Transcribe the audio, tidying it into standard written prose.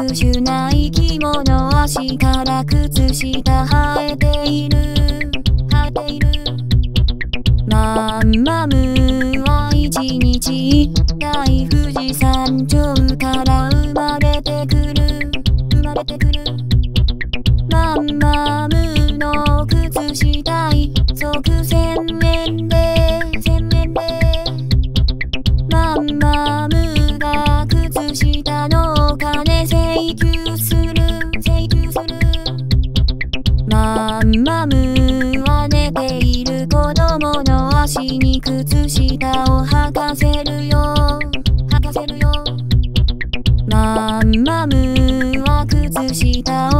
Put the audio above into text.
殊な生き物、足から靴下生えているマンマムは一日大富士山頂から生まれてくるマンマムの靴下一足千円でマンマムが靴下のお金請求するマンマムは寝ている子供の足に靴下を履かせるよマンマムは靴下を